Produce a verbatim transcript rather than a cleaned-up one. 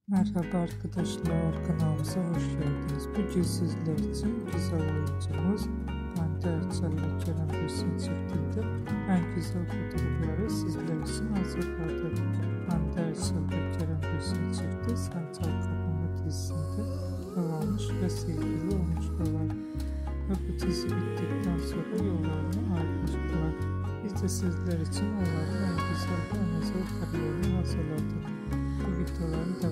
Merhaba arkadaşlar, kanalımıza hoş geldiniz. Bugün sizler için güzel oyuncumuz Hande Erçel Kerem Bürsin çiftinde en güzel fotoğrafları sizler için hazırladı. Hande Erçel Kerem Bürsin çifti Sen Çal Kapımı dizisinde evlenmiş ve sevgili olmuşlar. Ve bu dizi bittikten sonra yollarını ayrılmışlar. Biz de sizler için onların en güzel ve en özel kariyerini hazırladık. Bu videoların